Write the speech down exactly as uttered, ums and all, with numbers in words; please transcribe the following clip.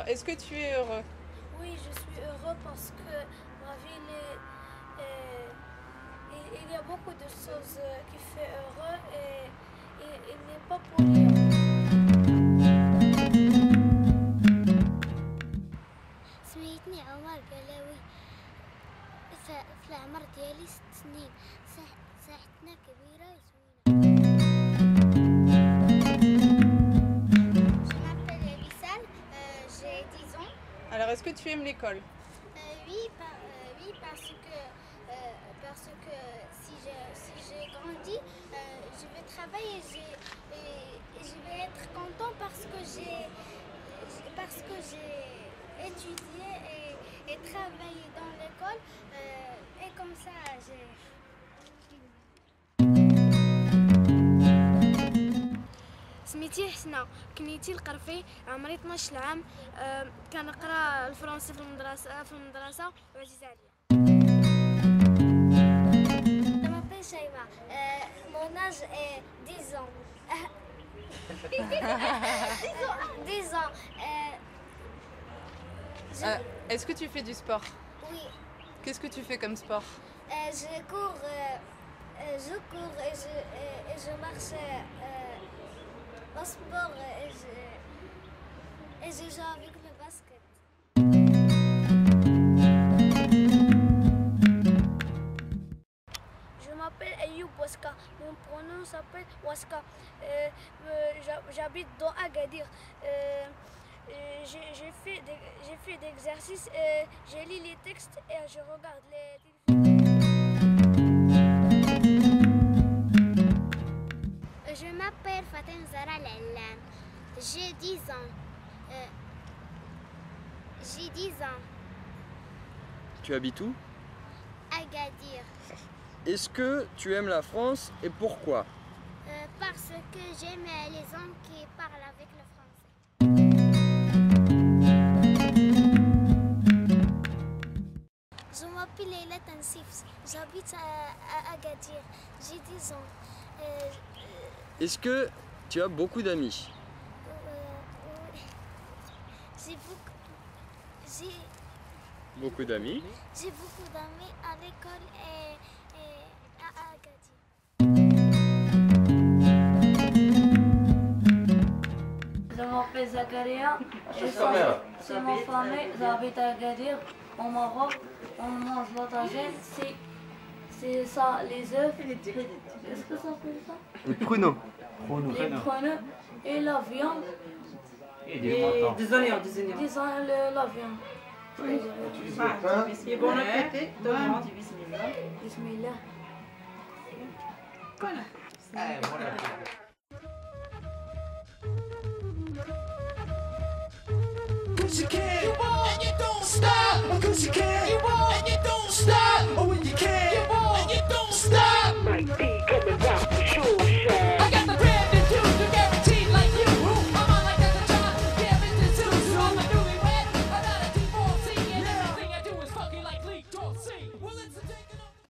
Alors, est-ce que tu es heureux? Oui, je suis heureux parce que ma ville est, est- et il y a beaucoup de choses qui font heureux et, et il n'est pas polluant. سميتني عمر قلاوي في العمر ديالي ست سنين ساحتنا كبيرة وزوينة. Je m'appelle Wissal, euh, j'ai dix ans. Alors, est-ce que tu aimes l'école? Euh, oui, par- euh, oui, parce que, euh, parce que si je, si j'ai grandi, euh, je vais travailler j'ai- et, et je vais être content parce que j'ai, parce que j'ai étudié et, et travaillé dans l'école euh, et comme ça j'ai... سميتي حسنة، كنيتي القرفي، عمري اثناش عام، أه كنقرا الفرنسي في المدرسة في المدرسة وعزيز عليا. Je m'appelle Shaima, euh, mon âge est dix ans. dix ans. Euh, je- Euh, est-ce que tu fais du sport? Oui, Qu'est-ce que tu fais comme sport? euh, je cours, euh, euh, je cours et je, et, et je marche euh, au sport et je, et je joue avec le basket. Je m'appelle Ayoub Waska, mon prénom s'appelle Waska. Euh, euh, j'ha- J'habite dans Agadir. Euh, euh, j'ai j'ai fait des, j'ai fait des exercices, euh, j'ai lu les textes et je regarde les téléfilms. Je m'appelle Fatem Zara Lallam. J'ai dix ans. Euh, J'ai dix ans. Tu habites où? Agadir. Est-ce que tu aimes la France et pourquoi? Euh, parce que j'aime les gens qui parlent avec le français. Je m'appelle Leila Tansif. J'habite à, à Agadir. J'ai dix ans. Euh, Est-ce que tu as beaucoup d'amis? euh, oui. J'ai beaucoup, j'ai, Beaucoup d'amis. j'ai beaucoup d'amis à l'école et, et à Agadir. Je m'appelle Zakaria, c'est ma famille, j'habite à Agadir, au Maroc. On mange la tagine, c'est, c'est ça, les œufs. Est-ce que ça s'appelle ça? Les pruneaux. Les pruneaux et la viande. Et des oignons, des oignons. Disons le, la viande. Et bon appétit, demande. Bismillah. Eh, bon appétit. Put your